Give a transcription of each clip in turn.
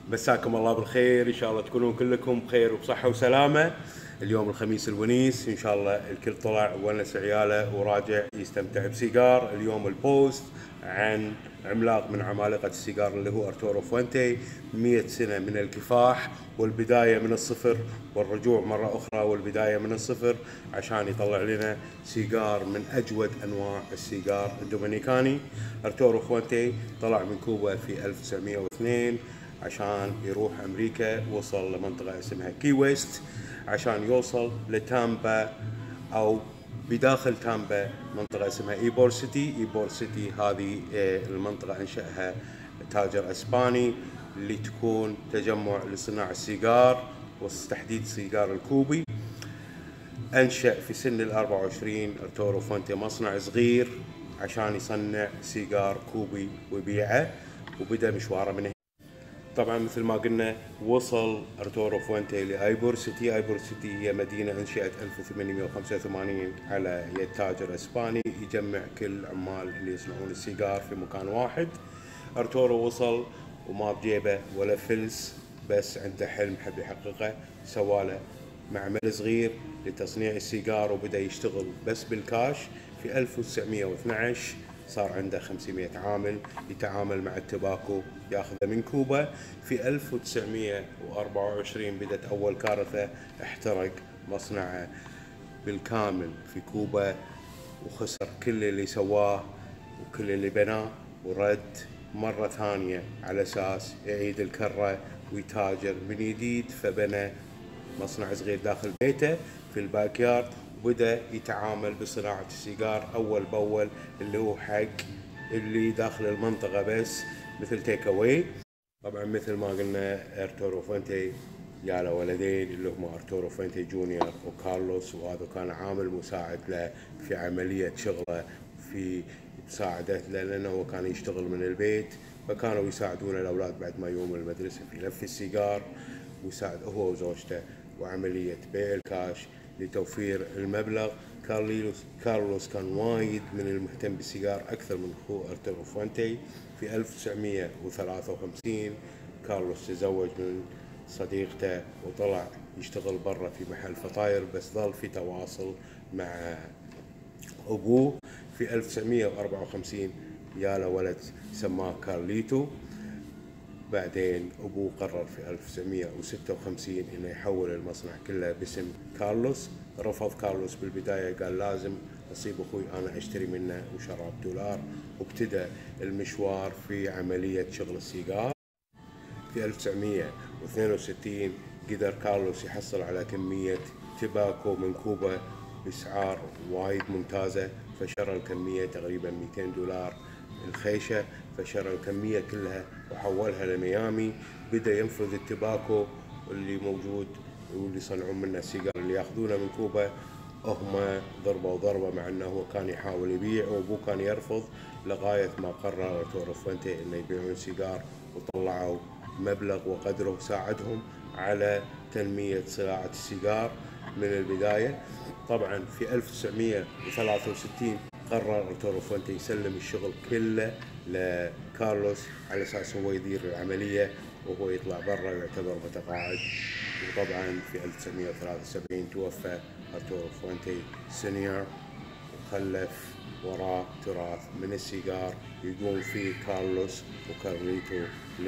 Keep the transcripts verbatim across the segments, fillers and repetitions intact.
مساكم الله بالخير، ان شاء الله تكونون كلكم بخير وبصحه وسلامه. اليوم الخميس الونيس، ان شاء الله الكل طلع ونس عياله وراجع يستمتع بسيجار. اليوم البوست عن عملاق من عمالقه السيجار اللي هو ارتورو فوينتي. مئة سنه من الكفاح والبدايه من الصفر والرجوع مره اخرى والبدايه من الصفر عشان يطلع لنا سيجار من اجود انواع السيجار الدومينيكاني. ارتورو فوينتي طلع من كوبا في ألف وتسعمئة واثنين عشان يروح امريكا. وصل لمنطقه اسمها كي ويست عشان يوصل لتامبا او بداخل تامبا منطقه اسمها ايبور سيتي. ايبور سيتي هذه المنطقه انشاها تاجر اسباني اللي تكون تجمع لصناعه السيجار وتحديد السيجار الكوبي. انشا في سن ال أربعة وعشرين ارتورو فونتي مصنع صغير عشان يصنع سيجار كوبي ويبيعه، وبدا مشواره من هنا. طبعا مثل ما قلنا وصل ارتورو فوينتي لايبور سيتي. ايبور سيتي هي مدينه انشئت ألف وثمانمئة وخمسة وثمانين على يد تاجر اسباني يجمع كل عمال اللي يصنعون السيجار في مكان واحد. ارتورو وصل وما بجيبه ولا فلس، بس عنده حلم حب يحققه. سواله معمل صغير لتصنيع السيجار وبدا يشتغل بس بالكاش. في ألف وتسعمئة واثنعش صار عنده خمسمئة عامل يتعامل مع التباكو ياخذه من كوبا. في ألف وتسعمئة وأربعة وعشرين بدت أول كارثة، احترق مصنعه بالكامل في كوبا وخسر كل اللي سواه وكل اللي بناه، ورد مرة ثانية على أساس يعيد الكرة ويتاجر من جديد. فبنى مصنع صغير داخل بيته في الباك يارد وبدأ يتعامل بصناعة السيجار أول بأول اللي هو حق اللي داخل المنطقة بس، مثل تيك أواي. طبعا مثل ما قلنا ارتورو فوينتي يا له ولدين اللي هم ارتورو فوينتي جونيور وكارلوس، وهذا كان عامل مساعد له في عملية شغله في مساعدة له لأنه هو كان يشتغل من البيت، فكانوا يساعدون الأولاد بعد ما يوم المدرسة في لف السيجار، ويساعد هو وزوجته وعملية بيع الكاش لتوفير المبلغ. كارلوس كارلوس كان وايد من المهتم بالسيجار أكثر من أخوه ارتورو فوينتي. في ألف وتسعمئة وثلاثة وخمسين كارلوس تزوج من صديقته وطلع يشتغل برا في محل فطاير، بس ظل في تواصل مع أبوه. في ألف وتسعمئة وأربعة وخمسين يا له ولد سماه كارليتو. بعدين أبوه قرر في ألف وتسعمئة وستة وخمسين إنه يحول المصنع كله باسم كارلوس. رفض كارلوس بالبداية، قال لازم أصيب أخوي أنا أشتري منه، وشرى بدولار وابتدى المشوار في عملية شغل السيجار. في ألف وتسعمئة واثنين وستين قدر كارلوس يحصل على كمية تباكو من كوبا بأسعار وايد ممتازة، فشرى الكمية تقريبا مئتين دولار الخيشة، فشرى الكمية كلها وحولها لميامي. بدأ ينفذ التباكو اللي موجود واللي يصنعون منه السيجار اللي ياخذونه من كوبا. هم ضربوا ضربة مع انه هو كان يحاول يبيع وابوه كان يرفض، لغاية ما قرر ارتورو فوينتي انه يبيعون سيجار، وطلعوا مبلغ وقدره ساعدهم على تنمية صناعة السيجار من البداية. طبعا في ألف وتسعمئة وثلاثة وستين قرر ارتورو فوينتي يسلم الشغل كله لكارلوس على اساس هو يدير العمليه وهو يطلع برا ويعتبر متقاعد. وطبعا في ألف وتسعمئة وثلاثة وسبعين توفى ارتورو فوينتي سينيور وخلف وراه تراث من السيجار يقوم فيه كارلوس وكارليتو.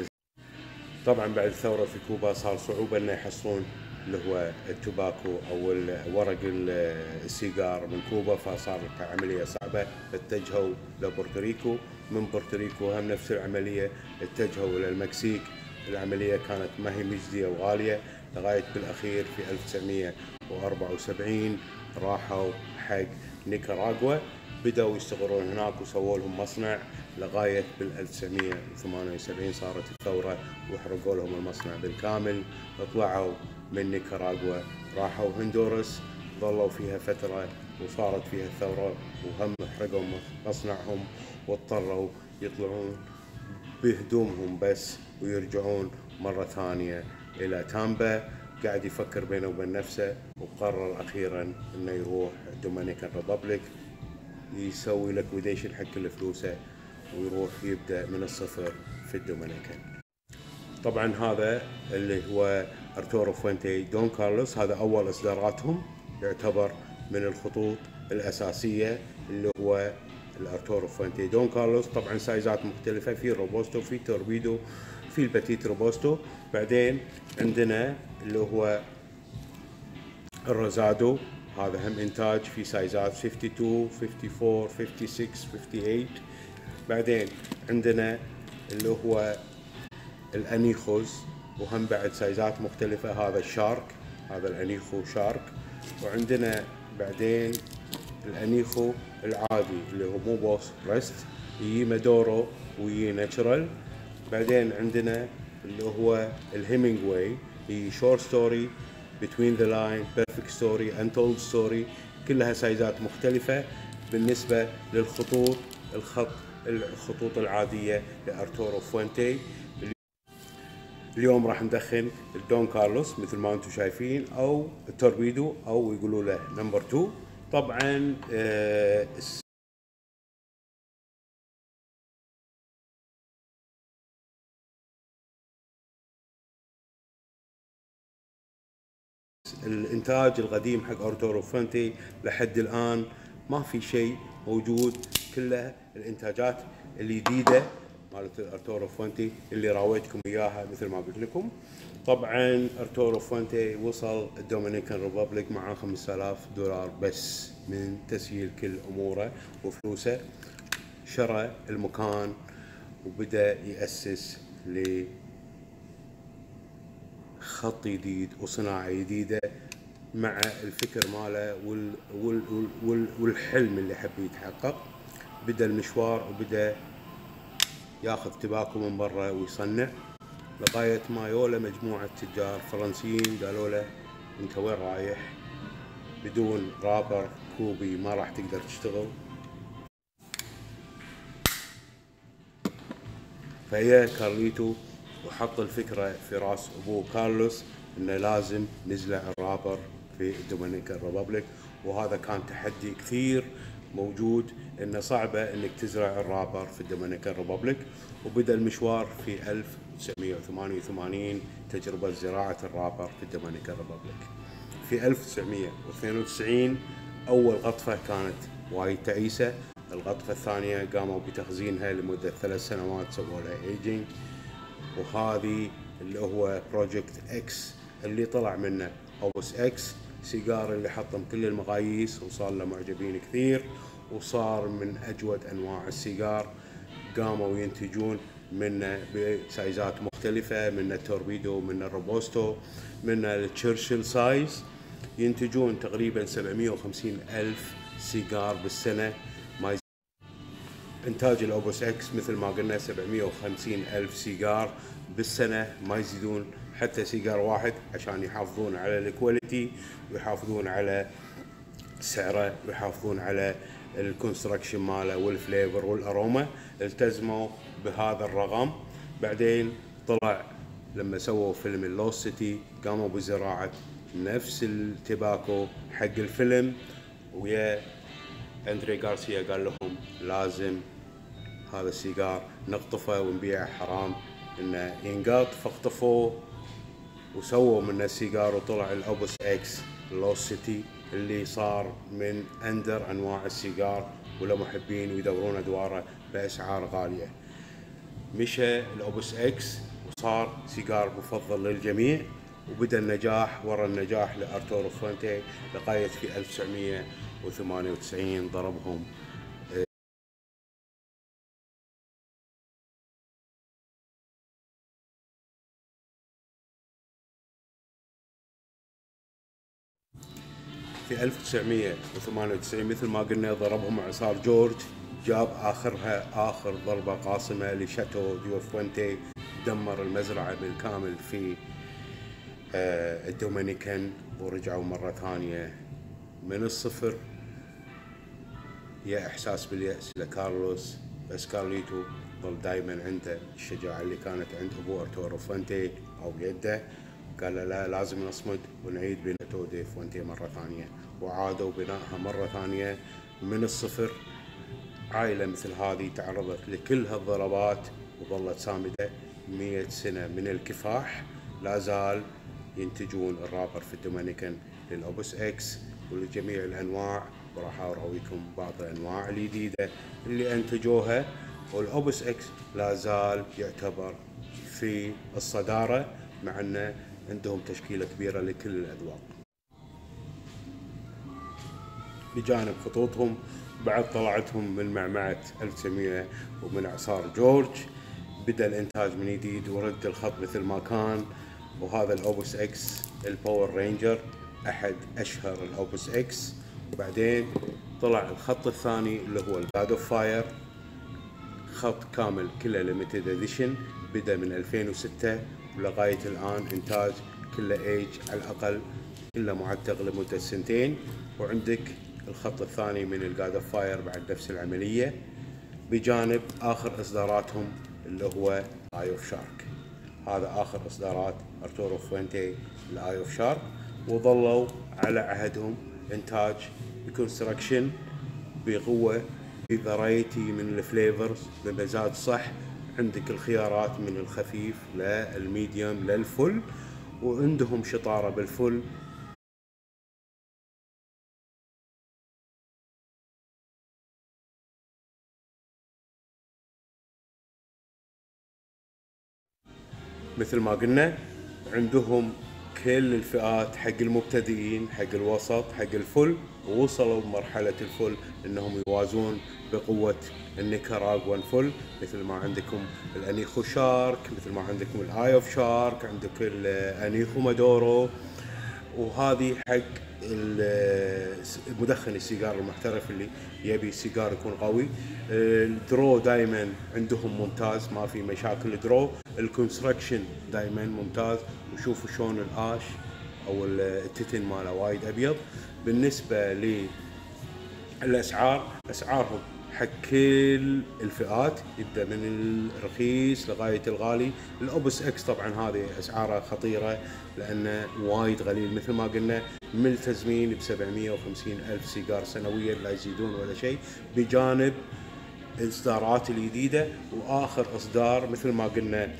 طبعا بعد الثوره في كوبا صار صعوبه انه يحصلون اللي هو التباكو او ورق السيجار من كوبا، فصارت عمليه صعبه، فاتجهوا لبورتوريكو. من بورتوريكو هم نفس العمليه اتجهوا الى المكسيك. العمليه كانت ما هي مجديه وغاليه، لغايه بالاخير في ألف وتسعمئة وأربعة وسبعين راحوا حق نيكاراغوا، بدأوا يشتغلون هناك وسووا لهم مصنع، لغاية بال ألف وتسعمئة وثمانية وسبعين صارت الثورة وحرقوا لهم المصنع بالكامل. طلعوا من نيكاراغوا راحوا هندوراس، ظلوا فيها فترة وصارت فيها الثورة وهم حرقوا مصنعهم، واضطروا يطلعون بهدومهم بس ويرجعون مرة ثانية إلى تامبا. قاعد يفكر بينه وبين نفسه وقرر أخيرا إنه يروح دومينيكان ريبابليك يسوي ليكويديشن حق كل فلوسه ويروح يبدأ من الصفر في الدومينيكان. طبعا هذا اللي هو ارتورو فوينتي دون كارلوس، هذا اول اصداراتهم، يعتبر من الخطوط الاساسيه اللي هو الارتورو فوينتي دون كارلوس. طبعا سايزات مختلفه، في روبوستو، في توربيدو، في البتيت روبوستو. بعدين عندنا اللي هو الروزادو، هذا هم انتاج في سايزات اثنين وخمسين، أربعة وخمسين، ستة وخمسين، خمسة وثمانين. بعدين عندنا اللي هو الانيخوز، وهم بعد سايزات مختلفة. هذا الشارك، هذا الانيخو شارك. وعندنا بعدين الانيخو العادي اللي هو مو بوس ريست، يجي مادورو ويجي ناتشرال. بعدين عندنا اللي هو الهيمنجواي، يجي شورت ستوري، بتوين ذا لاين، بيرفكت ستوري، انتولد ستوري. كلها سايزات مختلفة بالنسبة للخطوط، الخط الخطوط العادية لارتورو فوينتي. اليوم راح ندخن الدون كارلوس مثل ما انتم شايفين، او التوربيدو، او يقولوا له نمبر اثنين. طبعا آه الانتاج القديم حق ارتورو فوينتي لحد الان ما في شيء موجود، كلها الانتاجات الجديده مالت ارتورو فوينتي اللي راويتكم اياها مثل ما قلت لكم. طبعا ارتورو فوينتي وصل الدومينيكان ريبابليك مع خمسة آلاف دولار بس من تسييل كل اموره وفلوسه. شرى المكان وبدا ياسس ل خط جديد وصناعة جديدة مع الفكر ماله وال وال وال والحلم اللي حب يتحقق. بدأ المشوار وبدأ ياخذ تباكو من برا ويصنع، لغاية ما يوله مجموعة تجار فرنسيين قالوا له انت وين رايح؟ بدون رابر كوبي ما راح تقدر تشتغل. فهي كارليتو وحط الفكرة في راس ابوه كارلوس انه لازم نزرع الرابر في الدومينيكان ريبابليك، وهذا كان تحدي كثير موجود، انه صعبة انك تزرع الرابر في الدومينيكان ريبابليك. وبدأ المشوار في ألف وتسعمية وثمانية وثمانين تجربة زراعة الرابر في الدومينيكان ريبابليك. في ألف وتسعمية واثنين وتسعين اول قطفة كانت وايد تعيسة، القطفة الثانية قاموا بتخزينها لمدة ثلاث سنوات، سووا لها ايجينج. وهذه اللي هو بروجكت اكس اللي طلع منه اوبوس اكس سيجار، اللي حطم كل المقاييس وصار له معجبين كثير، وصار من اجود انواع السيجار. قاموا ينتجون منه بسايزات مختلفة، من التوربيدو، من الروبوستو، من التشرشل سايز. ينتجون تقريبا سبعمية وخمسين ألف سيجار بالسنة. ما يز... إنتاج الأوبوس إكس مثل ما قلنا سبعمية وخمسين ألف سيجار بالسنة، ما يزيدون حتى سيجار واحد، عشان يحافظون على الكواليتي ويحافظون على سعره ويحافظون على الكونستراكشن ماله والفليفر والاروما. التزموا بهذا الرقم. بعدين طلع لما سووا فيلم اللوست سيتي قاموا بزراعة نفس التباكو حق الفيلم، ويا اندري غارسيا قال لهم لازم هذا السيجار نقطفه ونبيعه، حرام انه ينقط. فاقطفوه وسووا منه السيجار، وطلع الاوبوس اكس لوست سيتي اللي صار من اندر انواع السيجار، ولمحبين ويدورون ادواره باسعار غاليه. مشى الاوبوس اكس وصار سيجار مفضل للجميع، وبدا النجاح ورا النجاح لارتورو فوينتي لغايه في ألف وتسعمية وثمانية وتسعين ضربهم في ألف وتسعمية وثمانية وتسعين مثل ما قلنا ضربهم اعصار جورج، جاب اخرها اخر ضربه قاصمه لشاتو ديو فوينتي، دمر المزرعه بالكامل في الدومينيكان، ورجعوا مره ثانيه من الصفر. يا احساس بالياس لكارلوس، بس كارليتو ظل دائما عنده الشجاعه اللي كانت عند ابو ارتورو فوينتي او بيده. قال له لا، لازم نصمد ونعيد بناء دي فوينتي مرة ثانية، وعادوا بنائها مرة ثانية من الصفر. عائلة مثل هذه تعرضت لكل هالضربات وظلت صامدة مئة سنة من الكفاح لا زال ينتجون الرابر في الدومينيكان للأوبوس إكس ولجميع الأنواع، وراح أراويكم بعض الأنواع الجديدة اللي أنتجوها. والأوبوس إكس لا زال يعتبر في الصدارة مع أنه عندهم تشكيلة كبيرة لكل الأذواق. بجانب خطوطهم بعد طلعتهم من معمعة ألف وتسعمئة ومن إعصار جورج بدأ الإنتاج من جديد ورد الخط مثل ما كان. وهذا الأوبوس إكس الباور رينجر أحد أشهر الأوبوس إكس. وبعدين طلع الخط الثاني اللي هو الجاد اوف فاير، خط كامل كله ليميتد اديشن، بدأ من ألفين وستة ولغاية الآن إنتاج كله ايج على الأقل كله معتق لمدة سنتين. وعندك الخط الثاني من الجاد اوف فاير بعد نفس العملية، بجانب آخر إصداراتهم اللي هو آي اوف شارك. هذا آخر إصدارات أرتورو فوينتي الآي اوف شارك، وظلوا على عهدهم إنتاج بكونستراكشن بقوة بفرايتي من الفليفرز بمزاج صح. عندك الخيارات من الخفيف للميديوم للفل، وعندهم شطارة بالفل. مثل ما قلنا عندهم كل الفئات، حق المبتدئين، حق الوسط، حق الفل، ووصلوا بمرحلة الفل انهم يوازون بقوة النيكاراغوان فل. مثل ما عندكم الانيخو شارك، مثل ما عندكم الاي اوف شارك، عندك الانيخو مادورو. وهذه حق المدخن السيجار المحترف اللي يبي سيجار يكون قوي. الدرو دائما عندهم ممتاز، ما في مشاكل درو. الكونستراكشن دائما ممتاز، وشوفوا شلون الاش او التتن ماله وايد ابيض. بالنسبه للاسعار، اسعارهم حق كل الفئات، يبدا من الرخيص لغايه الغالي. الاوبس اكس طبعا هذه اسعارها خطيره لانه وايد غليل، مثل ما قلنا ملتزمين ب سبعمئة وخمسين الف سيجار سنويا، لا يزيدون ولا شيء، بجانب الاصدارات الجديده. واخر اصدار مثل ما قلنا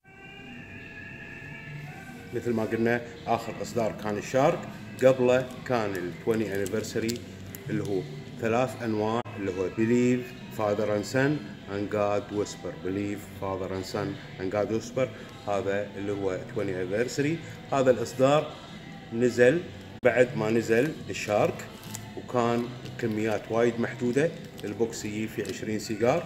مثل ما قلنا اخر اصدار كان الشارك، قبله كان ال عشرين anniversary اللي هو ثلاث انواع اللي هو Believe, Father and Son and God Whisper. Believe, Father and Son and God Whisper، هذا اللي هو عشرين anniversary. هذا الاصدار نزل بعد ما نزل الشارك، وكان كميات وايد محدودة. البوكس يجي في عشرين سيجار،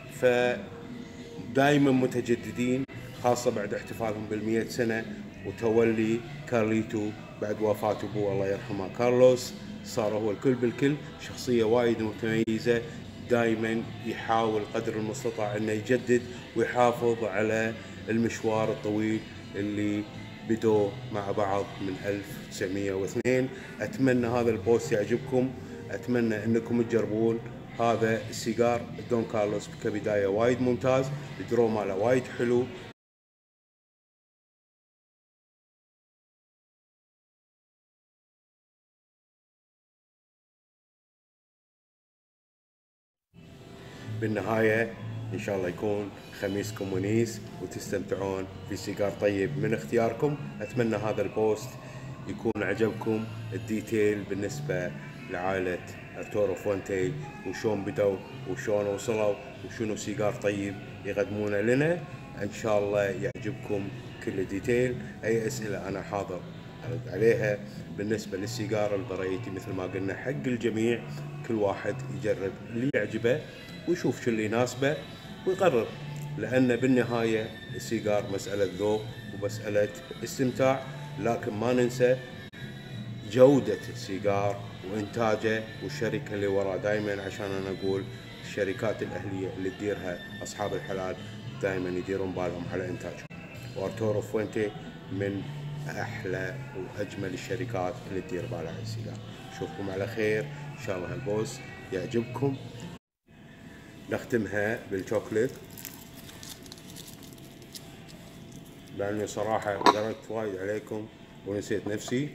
فدائما متجددين، خاصة بعد احتفالهم بالمئة سنة وتولي كارليتو بعد وفاة ابوه الله يرحمه كارلوس. صار هو الكل بالكل، شخصية وايد متميزة، دائما يحاول قدر المستطاع انه يجدد ويحافظ على المشوار الطويل اللي بدوا مع بعض من ألف وتسعمئة واثنين. اتمنى هذا البوست يعجبكم، اتمنى انكم تجربون هذا السيجار دون كارلوس كبداية وايد ممتاز. الدرو ماله وايد حلو. بالنهاية إن شاء الله يكون خميسكم ونيس وتستمتعون في سيجار طيب من اختياركم. أتمنى هذا البوست يكون عجبكم، الديتيل بالنسبة لعائلة أرتورو فونتي وشون بدوا وشون وصلوا وشنو سيجار طيب يقدمونه لنا. إن شاء الله يعجبكم كل الديتيل. أي أسئلة أنا حاضر أرد عليها. بالنسبة للسيجار الفرايتي مثل ما قلنا حق الجميع، كل واحد يجرب اللي يعجبه ويشوف شو اللي يناسبه ويقرر، لأن بالنهاية السيجار مسألة ذوق ومسألة استمتاع. لكن ما ننسى جودة السيجار وإنتاجه والشركة اللي وراه دائما، عشان أنا أقول الشركات الأهلية اللي تديرها أصحاب الحلال دائما يديرون بالهم على إنتاجهم. وأرتورو فوينتي من أحلى وأجمل الشركات اللي تدير بالها على السيجار. أشوفكم على خير إن شاء الله هالبوست يعجبكم. نختمها بالشوكليت، لأني صراحة درت وايد عليكم ونسيت نفسي.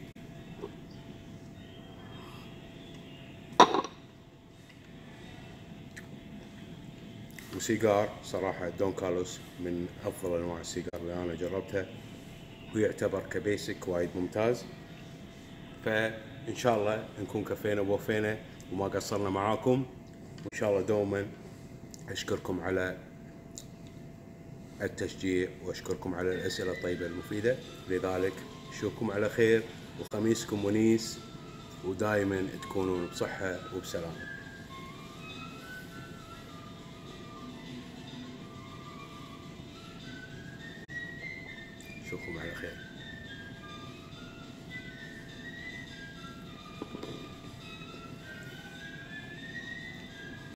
وسيجار صراحة دون كارلوس من أفضل أنواع السيجار اللي أنا جربتها، ويعتبر كبيسك وايد ممتاز. فإن شاء الله نكون كفينا ووفينا وما قصرنا معاكم، وإن شاء الله دوما أشكركم على التشجيع وأشكركم على الأسئلة الطيبة المفيدة. لذلك أشوفكم على خير وخميسكم ونيس، ودائما تكونون بصحة وبسلامة. أشوفكم على خير.